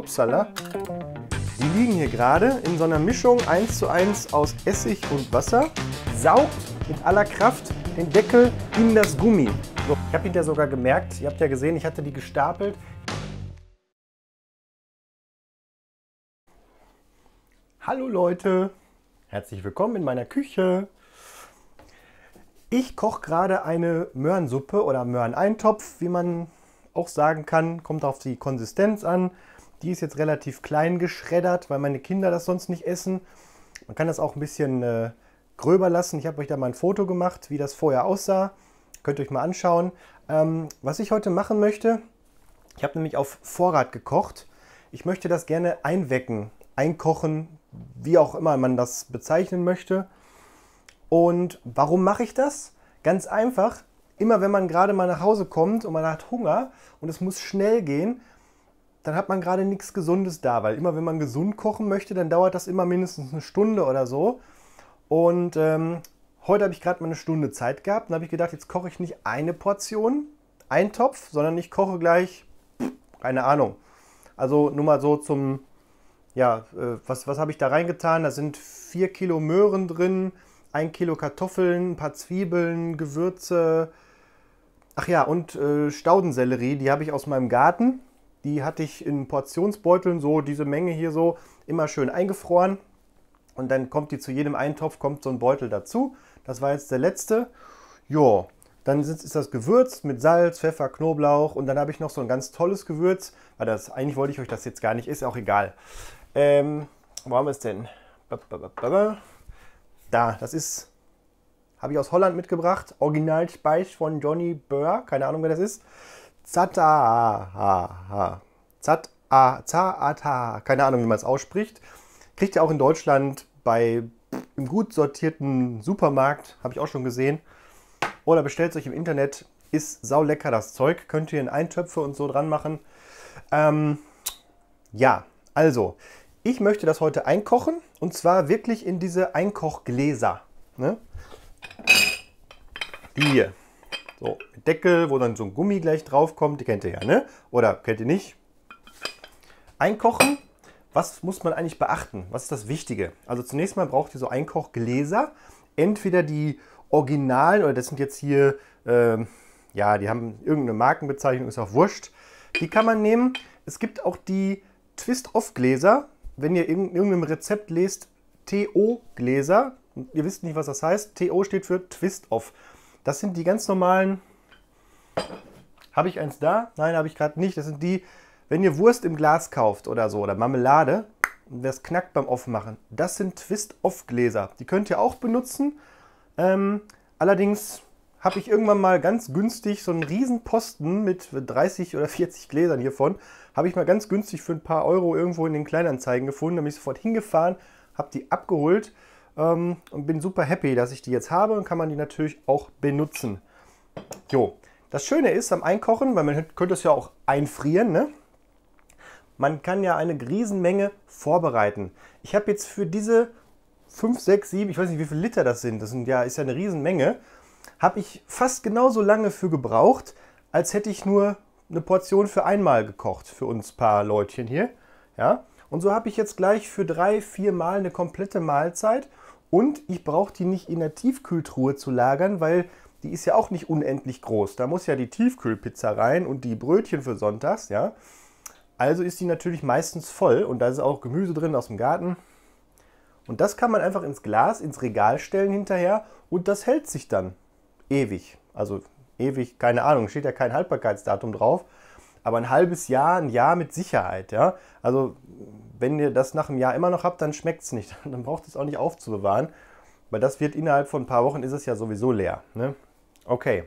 Upsala. Die liegen hier gerade in so einer Mischung 1:1 aus Essig und Wasser. Saugt mit aller Kraft den Deckel in das Gummi. So, ich habe hinterher sogar gemerkt, ihr habt ja gesehen, ich hatte die gestapelt. Hallo Leute, herzlich willkommen in meiner Küche. Ich koche gerade eine Möhrensuppe oder Möhreneintopf, wie man auch sagen kann. Kommt auf die Konsistenz an. Die ist jetzt relativ klein geschreddert, weil meine Kinder das sonst nicht essen. Man kann das auch ein bisschen gröber lassen. Ich habe euch da mal ein Foto gemacht, wie das vorher aussah. Könnt ihr euch mal anschauen. Was ich heute machen möchte, ich habe nämlich auf Vorrat gekocht. Ich möchte das gerne einwecken, einkochen, wie auch immer man das bezeichnen möchte. Und warum mache ich das? Ganz einfach, immer wenn man gerade mal nach Hause kommt und man hat Hunger und es muss schnell gehen, dann hat man gerade nichts Gesundes da, weil immer wenn man gesund kochen möchte, dann dauert das immer mindestens eine Stunde oder so. Und heute habe ich gerade mal eine Stunde Zeit gehabt und habe ich gedacht, jetzt koche ich nicht eine Portion, einen Topf, sondern ich koche gleich, keine Ahnung. Also nur mal so zum, ja, was habe ich da reingetan? Da sind 4 Kilo Möhren drin, 1 Kilo Kartoffeln, ein paar Zwiebeln, Gewürze. Ach ja, und Staudensellerie, die habe ich aus meinem Garten. Die hatte ich in Portionsbeuteln, so diese Menge hier so, immer schön eingefroren. Und dann kommt die zu jedem Eintopf, kommt so ein Beutel dazu. Das war jetzt der letzte. Jo, dann ist das gewürzt mit Salz, Pfeffer, Knoblauch. Und dann habe ich noch so ein ganz tolles Gewürz. Weil das, eigentlich wollte ich euch das jetzt gar nicht, ist auch egal. Wo haben wir es denn? Da, das ist, habe ich aus Holland mitgebracht. Originalspeich von Johnny Boer. Keine Ahnung, wer das ist. Za'ata. Keine Ahnung, wie man es ausspricht. Kriegt ihr auch in Deutschland im gut sortierten Supermarkt. Habe ich auch schon gesehen. Oder bestellt es euch im Internet. Ist saulecker das Zeug. Könnt ihr in Eintöpfe und so dran machen. Ja, also, ich möchte das heute einkochen. Und zwar wirklich in diese Einkochgläser. Ne? Die hier. So, mit Deckel, wo dann so ein Gummi gleich drauf kommt. Die kennt ihr ja, ne? Oder kennt ihr nicht? Einkochen. Was muss man eigentlich beachten? Was ist das Wichtige? Also zunächst mal braucht ihr so Einkochgläser. Entweder die Originalen, oder das sind jetzt hier, ja, die haben irgendeine Markenbezeichnung, ist auch wurscht. Die kann man nehmen. Es gibt auch die Twist-Off-Gläser. Wenn ihr in irgendeinem Rezept lest, TO-Gläser, ihr wisst nicht, was das heißt. TO steht für Twist-Off. Das sind die ganz normalen. Habe ich eins da? Nein, habe ich gerade nicht. Das sind die, wenn ihr Wurst im Glas kauft oder so, oder Marmelade, und wer es knackt beim Aufmachen, das sind Twist-Off-Gläser. Die könnt ihr auch benutzen. Allerdings habe ich irgendwann mal ganz günstig so einen riesen Posten mit 30 oder 40 Gläsern hiervon, habe ich mal ganz günstig für ein paar Euro irgendwo in den Kleinanzeigen gefunden. Da bin ich sofort hingefahren, habe die abgeholt. Und bin super happy, dass ich die jetzt habe und kann man die natürlich auch benutzen. Jo, das Schöne ist am Einkochen, weil man könnte es ja auch einfrieren, ne? Man kann ja eine Riesenmenge vorbereiten. Ich habe jetzt für diese 5, 6, 7, ich weiß nicht, wie viele Liter das sind, ist ja eine Riesenmenge, habe ich fast genauso lange für gebraucht, als hätte ich nur eine Portion für einmal gekocht, für uns paar Leutchen hier. Ja? Und so habe ich jetzt gleich für 3, 4 Mal eine komplette Mahlzeit. Und ich brauche die nicht in der Tiefkühltruhe zu lagern, weil die ist ja auch nicht unendlich groß. Da muss ja die Tiefkühlpizza rein und die Brötchen für sonntags. Ja? Also ist die natürlich meistens voll und da ist auch Gemüse drin aus dem Garten. Und das kann man einfach ins Glas, ins Regal stellen hinterher und das hält sich dann ewig. Also ewig, keine Ahnung, steht ja kein Haltbarkeitsdatum drauf. Aber ein halbes Jahr, ein Jahr mit Sicherheit. Ja? Also wenn ihr das nach einem Jahr immer noch habt, dann schmeckt es nicht. Dann braucht es auch nicht aufzubewahren. Weil das wird innerhalb von ein paar Wochen, ist es ja sowieso leer. Ne? Okay.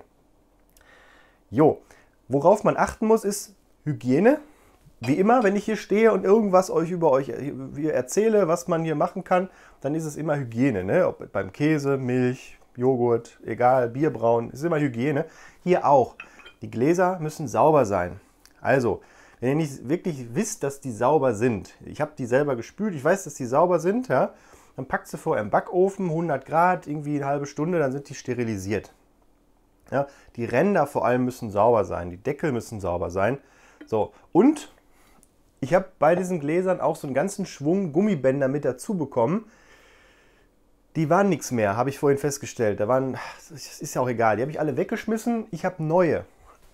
Jo, worauf man achten muss, ist Hygiene. Wie immer, wenn ich hier stehe und irgendwas über euch erzähle, was man hier machen kann, dann ist es immer Hygiene. Ne? Ob beim Käse, Milch, Joghurt, egal, Bierbrauen, ist immer Hygiene. Hier auch. Die Gläser müssen sauber sein. Also, wenn ihr nicht wirklich wisst, dass die sauber sind, ich habe die selber gespült, ich weiß, dass die sauber sind, ja, dann packt sie vorher im Backofen, 100 Grad, irgendwie eine halbe Stunde, dann sind die sterilisiert. Ja, die Ränder vor allem müssen sauber sein, die Deckel müssen sauber sein. So, und Ich habe bei diesen Gläsern auch so einen ganzen Schwung Gummibänder mit dazu bekommen. Die waren nichts mehr, habe ich vorhin festgestellt. Das ist ja auch egal, die habe ich alle weggeschmissen. Ich habe neue.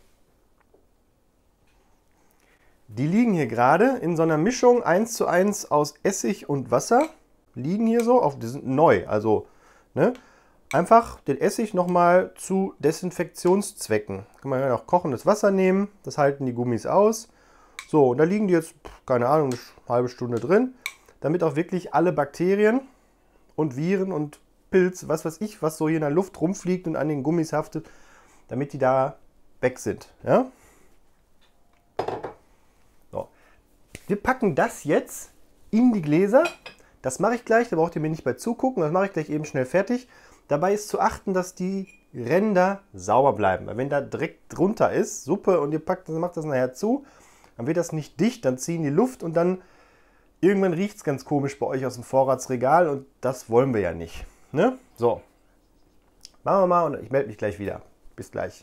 Die liegen hier gerade in so einer Mischung 1:1 aus Essig und Wasser. Liegen hier so, die sind neu. Also ne, einfach den Essig nochmal zu Desinfektionszwecken. Kann man ja noch kochendes Wasser nehmen, das halten die Gummis aus. So, und da liegen die jetzt, keine Ahnung, eine halbe Stunde drin, damit auch wirklich alle Bakterien und Viren und Pilz, was weiß ich, was so hier in der Luft rumfliegt und an den Gummis haftet, damit die da weg sind. Ja? So. Wir packen das jetzt in die Gläser. Das mache ich gleich, da braucht ihr mir nicht bei zugucken, das mache ich gleich eben schnell fertig. Dabei ist zu achten, dass die Ränder sauber bleiben. Weil wenn da Dreck drunter ist, Suppe, und ihr macht das nachher zu, dann wird das nicht dicht, dann ziehen die Luft und dann irgendwann riecht es ganz komisch bei euch aus dem Vorratsregal und das wollen wir ja nicht. Ne? So, machen wir mal und ich melde mich gleich wieder. Bis gleich.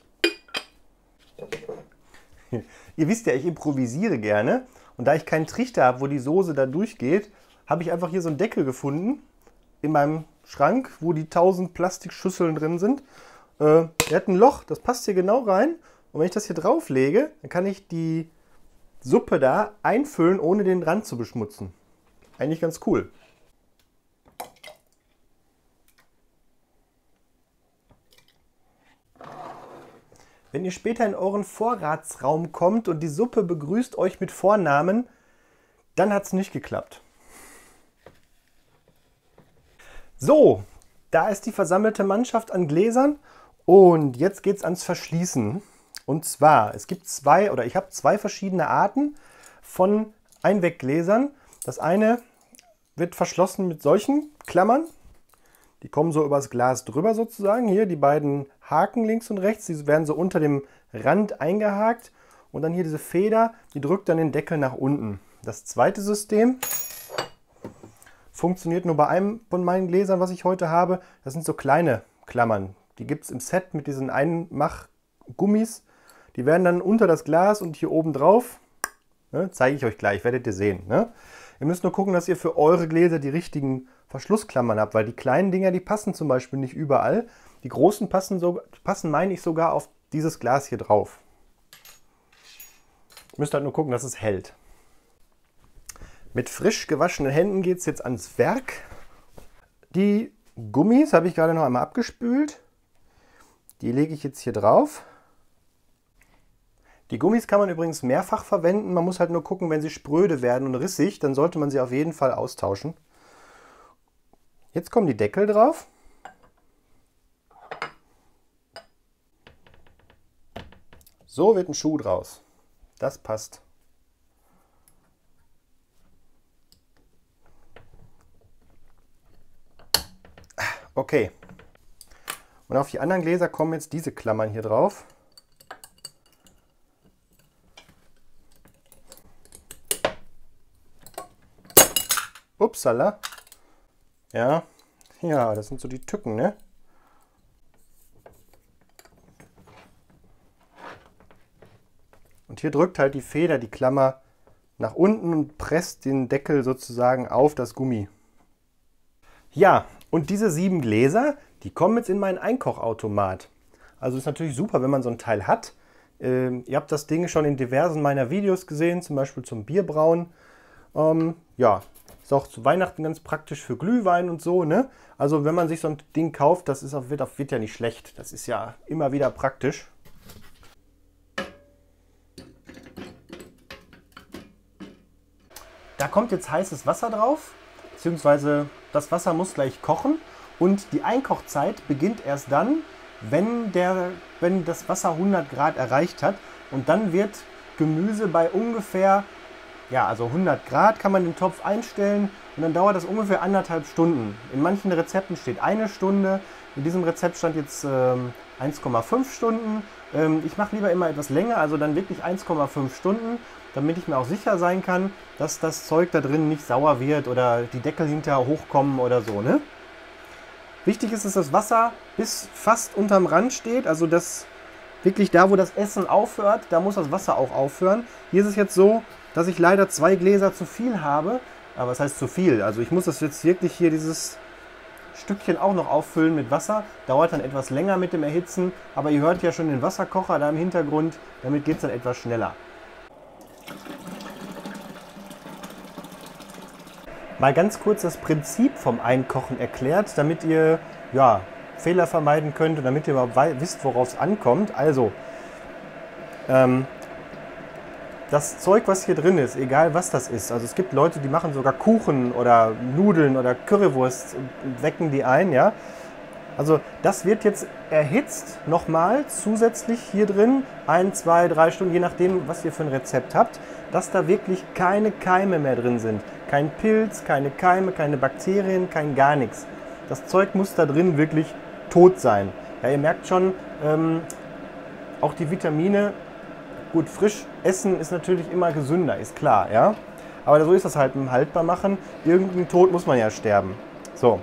Ihr wisst ja, ich improvisiere gerne und da ich keinen Trichter habe, wo die Soße da durchgeht, habe ich einfach hier so einen Deckel gefunden in meinem Schrank, wo die 1000 Plastikschüsseln drin sind. Der hat ein Loch, das passt hier genau rein und wenn ich das hier drauf lege, dann kann ich die Suppe da einfüllen, ohne den Rand zu beschmutzen. Eigentlich ganz cool. Wenn ihr später in euren Vorratsraum kommt und die Suppe begrüßt euch mit Vornamen, dann hat es nicht geklappt. So, da ist die versammelte Mannschaft an Gläsern und jetzt geht es ans Verschließen. Und zwar, ich habe zwei verschiedene Arten von Einweggläsern. Das eine wird verschlossen mit solchen Klammern. Die kommen so übers Glas drüber sozusagen. Hier die beiden Haken links und rechts, die werden so unter dem Rand eingehakt. Und dann hier diese Feder, die drückt dann den Deckel nach unten. Das zweite System funktioniert nur bei einem von meinen Gläsern, was ich heute habe. Das sind so kleine Klammern. Die gibt es im Set mit diesen Einmachgummis. Die werden dann unter das Glas und hier oben drauf, ne, zeige ich euch gleich, werdet ihr sehen. Ne? Ihr müsst nur gucken, dass ihr für eure Gläser die richtigen Verschlussklammern habt, weil die kleinen Dinger, die passen zum Beispiel nicht überall. Die großen passen, meine ich, sogar auf dieses Glas hier drauf. Ihr müsst halt nur gucken, dass es hält. Mit frisch gewaschenen Händen geht es jetzt ans Werk. Die Gummis habe ich gerade noch einmal abgespült. Die lege ich jetzt hier drauf. Die Gummis kann man übrigens mehrfach verwenden. Man muss halt nur gucken, wenn sie spröde werden und rissig, dann sollte man sie auf jeden Fall austauschen. Jetzt kommen die Deckel drauf. So wird ein Schuh draus. Das passt. Okay. Und auf die anderen Gläser kommen jetzt diese Klammern hier drauf. Upsala. Ja, das sind so die Tücken, ne? Und hier drückt halt die Feder die Klammer nach unten und presst den Deckel sozusagen auf das Gummi. Ja, und diese 7 Gläser, die kommen jetzt in meinen Einkochautomat. Also ist natürlich super, wenn man so ein Teil hat. Ihr habt das Ding schon in diversen meiner Videos gesehen, zum Beispiel zum Bierbrauen. Ja, ist auch zu Weihnachten ganz praktisch für Glühwein und so, ne? Also wenn man sich so ein Ding kauft, das wird ja nicht schlecht. Das ist ja immer wieder praktisch. Da kommt jetzt heißes Wasser drauf, beziehungsweise das Wasser muss gleich kochen und die Einkochzeit beginnt erst dann, wenn das Wasser 100 Grad erreicht hat und dann wird Gemüse bei ungefähr, ja, also 100 Grad kann man den Topf einstellen und dann dauert das ungefähr 1,5 Stunden. In manchen Rezepten steht 1 Stunde, in diesem Rezept stand jetzt 1,5 Stunden. Ich mache lieber immer etwas länger, also dann wirklich 1,5 Stunden, damit ich mir auch sicher sein kann, dass das Zeug da drin nicht sauer wird oder die Deckel hinterher hochkommen oder so, ne? Wichtig ist, dass das Wasser bis fast unterm Rand steht, also das wirklich da, wo das Essen aufhört, da muss das Wasser auch aufhören. Hier ist es jetzt so, dass ich leider 2 Gläser zu viel habe. Aber was heißt zu viel? Also ich muss das jetzt wirklich hier dieses Stückchen auch noch auffüllen mit Wasser. Dauert dann etwas länger mit dem Erhitzen. Aber ihr hört ja schon den Wasserkocher da im Hintergrund. Damit geht es dann etwas schneller. Mal ganz kurz das Prinzip vom Einkochen erklärt, damit ihr ja, Fehler vermeiden könnt und damit ihr überhaupt wisst, worauf es ankommt. Also, das Zeug, was hier drin ist, egal was das ist, also es gibt Leute, die machen sogar Kuchen oder Nudeln oder Currywurst und wecken die ein, ja. Also das wird jetzt erhitzt nochmal zusätzlich hier drin, 1, 2, 3 Stunden, je nachdem, was ihr für ein Rezept habt, dass da wirklich keine Keime mehr drin sind. Kein Pilz, keine Keime, keine Bakterien, kein gar nichts. Das Zeug muss da drin wirklich tot sein. Ja, ihr merkt schon, auch die Vitamine, gut, frisch essen ist natürlich immer gesünder, ist klar, ja. Aber so ist das halt im Haltbarmachen. Irgendein Tod muss man ja sterben. So.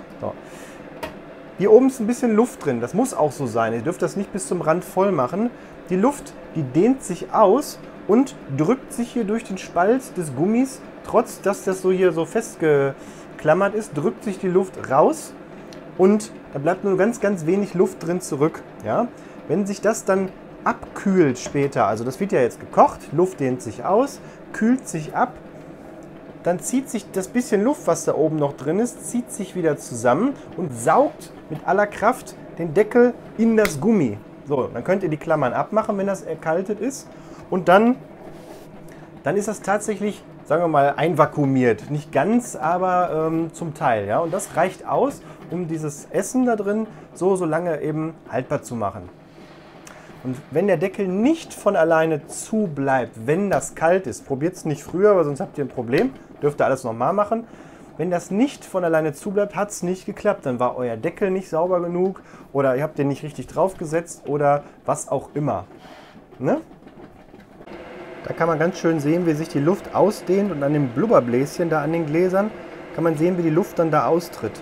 Hier oben ist ein bisschen Luft drin, das muss auch so sein. Ihr dürft das nicht bis zum Rand voll machen. Die Luft, die dehnt sich aus und drückt sich hier durch den Spalt des Gummis. Trotz, dass das so hier so festgeklammert ist, drückt sich die Luft raus und da bleibt nur ganz, ganz wenig Luft drin zurück. Ja? Wenn sich das dann abkühlt später, also das wird ja jetzt gekocht, Luft dehnt sich aus, kühlt sich ab, dann zieht sich das bisschen Luft, was da oben noch drin ist, zieht sich wieder zusammen und saugt mit aller Kraft den Deckel in das Gummi. So, dann könnt ihr die Klammern abmachen, wenn das erkaltet ist. Und dann ist das tatsächlich, sagen wir mal, einvakuumiert. Nicht ganz, aber zum Teil. Ja? Und das reicht aus, um dieses Essen da drin so lange eben haltbar zu machen. Und wenn der Deckel nicht von alleine zu bleibt, wenn das kalt ist, probiert es nicht früher, weil sonst habt ihr ein Problem. Dürft ihr alles nochmal machen. Wenn das nicht von alleine zu bleibt, hat es nicht geklappt. Dann war euer Deckel nicht sauber genug oder ihr habt den nicht richtig draufgesetzt oder was auch immer. Ne? Da kann man ganz schön sehen, wie sich die Luft ausdehnt und an dem Blubberbläschen da an den Gläsern kann man sehen, wie die Luft dann da austritt.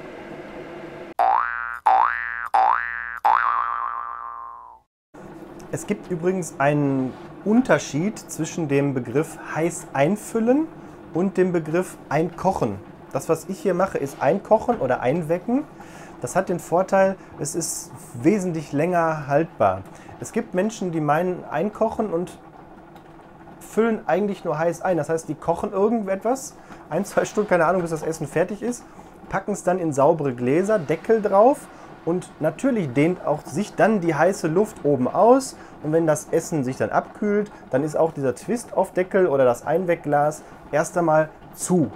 Es gibt übrigens einen Unterschied zwischen dem Begriff heiß einfüllen und dem Begriff einkochen. Das, was ich hier mache, ist einkochen oder einwecken. Das hat den Vorteil, es ist wesentlich länger haltbar. Es gibt Menschen, die meinen einkochen und füllen eigentlich nur heiß ein. Das heißt, die kochen irgendetwas, 1, 2 Stunden, keine Ahnung, bis das Essen fertig ist, packen es dann in saubere Gläser, Deckel drauf und natürlich dehnt auch sich dann die heiße Luft oben aus und wenn das Essen sich dann abkühlt, dann ist auch dieser Twist-Off-Deckel oder das Einwegglas erst einmal zu.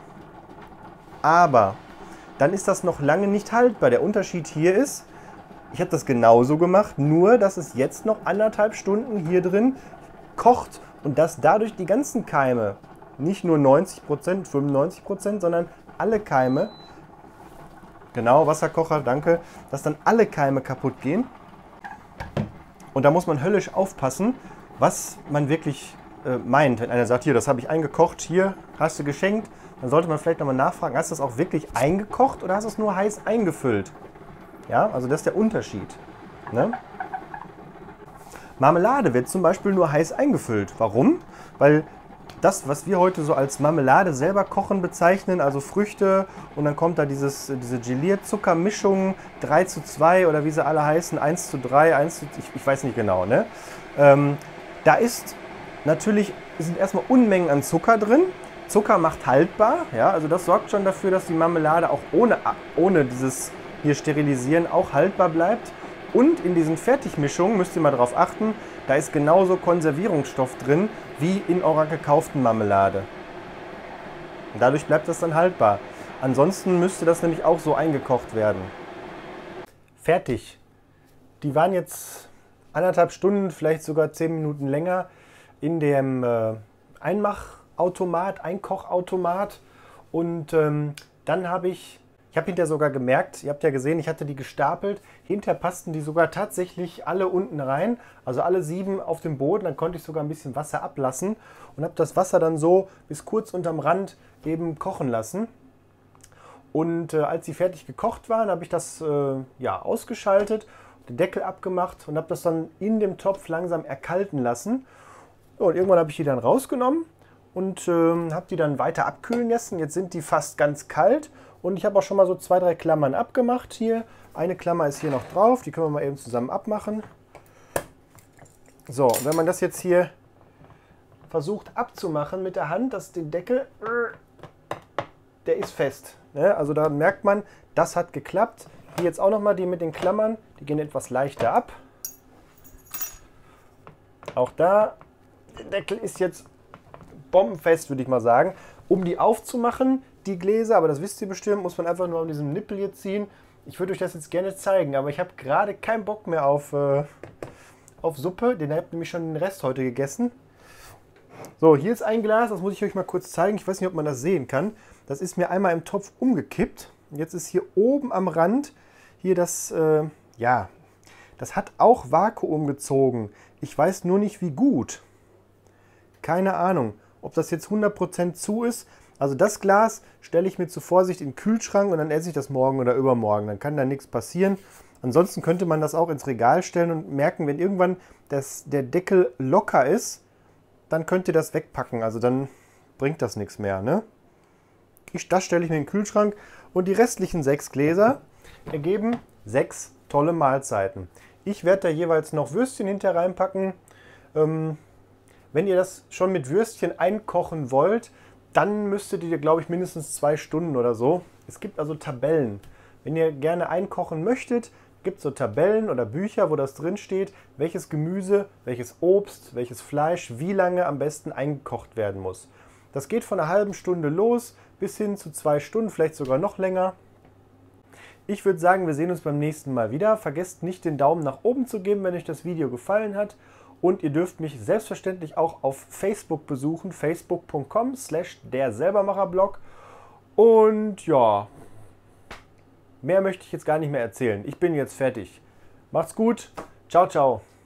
Aber dann ist das noch lange nicht haltbar. Der Unterschied hier ist, ich habe das genauso gemacht, nur dass es jetzt noch 1,5 Stunden hier drin kocht und dass dadurch die ganzen Keime, nicht nur 90%, 95%, sondern alle Keime, genau, Wasserkocher, danke, dass dann alle Keime kaputt gehen. Und da muss man höllisch aufpassen, was man wirklich meint. Wenn einer sagt, hier, das habe ich eingekocht, hier hast du geschenkt, dann sollte man vielleicht nochmal nachfragen, hast du das auch wirklich eingekocht oder hast du es nur heiß eingefüllt? Ja, also das ist der Unterschied. Ne? Marmelade wird zum Beispiel nur heiß eingefüllt. Warum? Weil das, was wir heute so als Marmelade selber kochen bezeichnen, also Früchte und dann kommt da diese Gelierzuckermischung 3:2 oder wie sie alle heißen, 1:3, ich weiß nicht genau. Ne? Da ist natürlich, sind erstmal Unmengen an Zucker drin. Zucker macht haltbar, ja, also das sorgt schon dafür, dass die Marmelade auch ohne dieses hier Sterilisieren auch haltbar bleibt. Und in diesen Fertigmischungen, müsst ihr mal darauf achten, da ist genauso Konservierungsstoff drin wie in eurer gekauften Marmelade. Und dadurch bleibt das dann haltbar. Ansonsten müsste das nämlich auch so eingekocht werden. Fertig. Die waren jetzt 1,5 Stunden, vielleicht sogar 10 Minuten länger in dem Einkochautomat und dann habe ich hinterher sogar gemerkt, ihr habt ja gesehen, ich hatte die gestapelt, hinterher passten die sogar tatsächlich alle unten rein, also alle 7 auf dem Boden, dann konnte ich sogar ein bisschen Wasser ablassen und habe das Wasser dann so bis kurz unterm Rand eben kochen lassen. Und als sie fertig gekocht waren, habe ich das ausgeschaltet, den Deckel abgemacht und habe das dann in dem Topf langsam erkalten lassen. Und irgendwann habe ich die dann rausgenommen und habe die dann weiter abkühlen lassen. Jetzt sind die fast ganz kalt und ich habe auch schon mal so 2, 3 Klammern abgemacht hier. Eine Klammer ist hier noch drauf, die können wir mal eben zusammen abmachen. So, und wenn man das jetzt hier versucht abzumachen mit der Hand, dass den Deckel, der ist fest. Ne? Also da merkt man, das hat geklappt. Hier jetzt auch nochmal die mit den Klammern, die gehen etwas leichter ab. Auch da, der Deckel ist jetzt bombenfest, würde ich mal sagen. Um die aufzumachen, die Gläser, aber das wisst ihr bestimmt, muss man einfach nur an diesem Nippel hier ziehen. Ich würde euch das jetzt gerne zeigen, aber ich habe gerade keinen Bock mehr auf Suppe. Den habt nämlich schon den Rest heute gegessen. So, hier ist ein Glas, das muss ich euch mal kurz zeigen. Ich weiß nicht, ob man das sehen kann. Das ist mir einmal im Topf umgekippt. Jetzt ist hier oben am Rand, hier das, ja, das hat auch Vakuum gezogen. Ich weiß nur nicht, wie gut. Keine Ahnung, ob das jetzt 100% zu ist. Also das Glas stelle ich mir zur Vorsicht in den Kühlschrank und dann esse ich das morgen oder übermorgen. Dann kann da nichts passieren. Ansonsten könnte man das auch ins Regal stellen und merken, wenn irgendwann der Deckel locker ist, dann könnt ihr das wegpacken. Also dann bringt das nichts mehr. Ne? Das stelle ich mir in den Kühlschrank und die restlichen 6 Gläser ergeben 6 tolle Mahlzeiten. Ich werde da jeweils noch Würstchen hinter reinpacken. Wenn ihr das schon mit Würstchen einkochen wollt, dann müsstet ihr, glaube ich, mindestens 2 Stunden oder so. Es gibt also Tabellen. Wenn ihr gerne einkochen möchtet, gibt es so Tabellen oder Bücher, wo das drin steht, welches Gemüse, welches Obst, welches Fleisch wie lange am besten eingekocht werden muss. Das geht von einer halben Stunde los bis hin zu 2 Stunden, vielleicht sogar noch länger. Ich würde sagen, wir sehen uns beim nächsten Mal wieder. Vergesst nicht, den Daumen nach oben zu geben, wenn euch das Video gefallen hat. Und ihr dürft mich selbstverständlich auch auf Facebook besuchen, facebook.com/derselbermacherblog. Und ja, mehr möchte ich jetzt gar nicht mehr erzählen. Ich bin jetzt fertig. Macht's gut. Ciao, ciao.